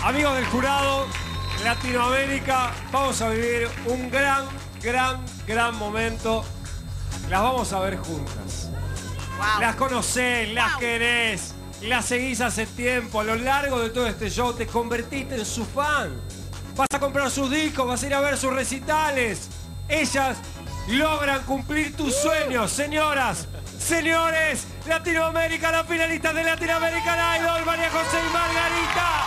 Amigos del jurado, Latinoamérica, vamos a vivir un gran momento. Las vamos a ver juntas. Wow. Las conocés, las querés, las seguís hace tiempo. A lo largo de todo este show te convertiste en su fan. Vas a comprar sus discos, vas a ir a ver sus recitales. Ellas logran cumplir tus sueños. Señoras, señores, Latinoamérica, las finalistas de Latin American Idol, María José y Margarita.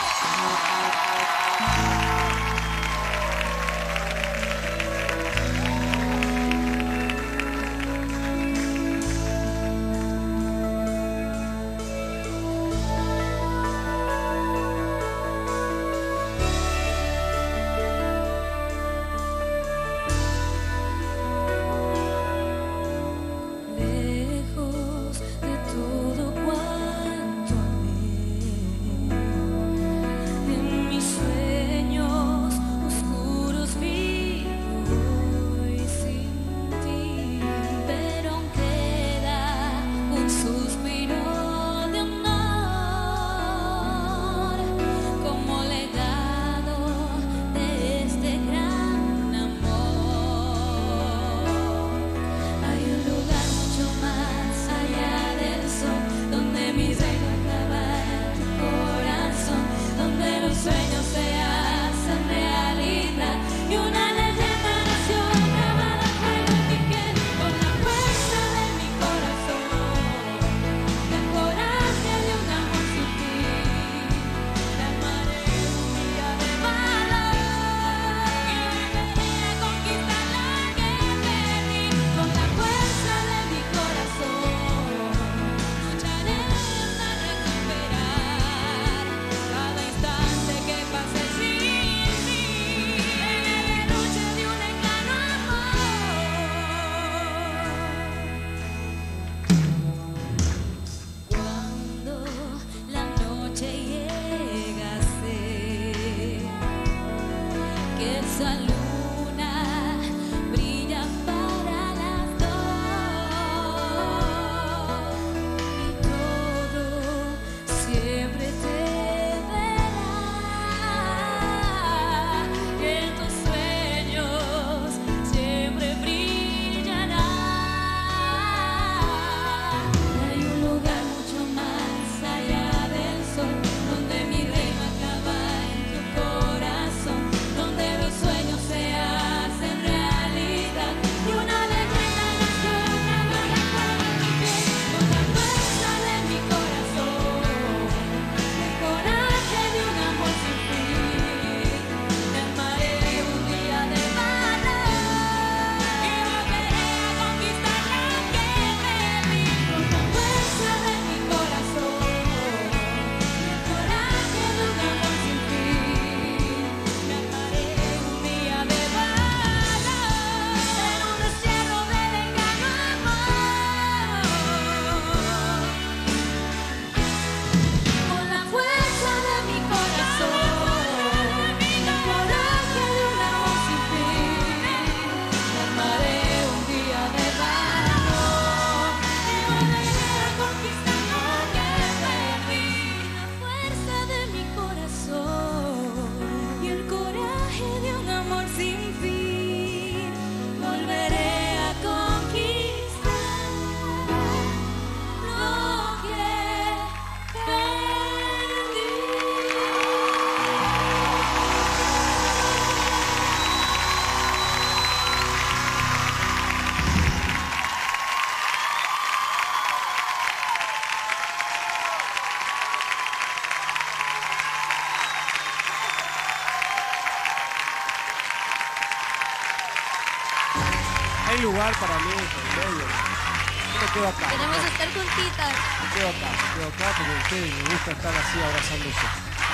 Hay lugar para mí en medio. Yo me quedo acá. Queremos estar juntitas. Me quedo acá porque a ustedes les gusta estar así abrazándose.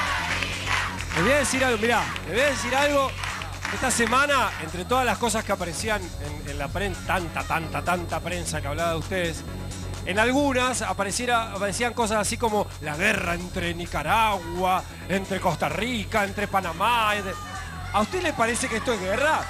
Les voy a decir algo, mirá, les voy a decir algo. Esta semana, entre todas las cosas que aparecían en la prensa, tanta prensa que hablaba de ustedes, en algunas aparecían cosas así como la guerra entre Nicaragua, entre Costa Rica, entre Panamá. ¿A usted le parece que esto es guerra?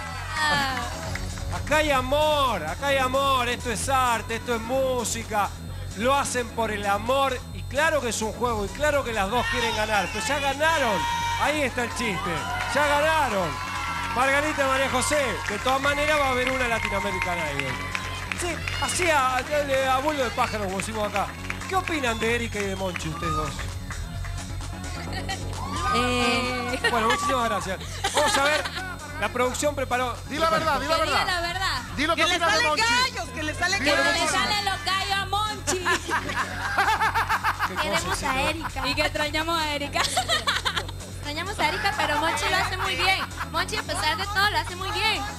Acá hay amor, esto es arte, esto es música. Lo hacen por el amor y claro que es un juego y claro que las dos quieren ganar, pero ya ganaron. Ahí está el chiste. Ya ganaron. Margarita y María José. De todas maneras va a haber una Latinoamericana Idol. Sí, así a vuelo de pájaro, como decimos acá. ¿Qué opinan de Erika y de Monchi, ustedes dos? Bueno, muchísimas gracias. Vamos a ver. La producción preparó. Di la verdad, di la verdad. Diga la verdad. Di lo que le opinas de salen Monchi. gallos, que le salen Dile Que gallos. le salen los gallos a Monchi. Queremos a Erika. Y que extrañamos a Erika. Extrañamos a Erika, pero Monchi lo hace muy bien. Monchi, a pesar de todo, lo hace muy bien.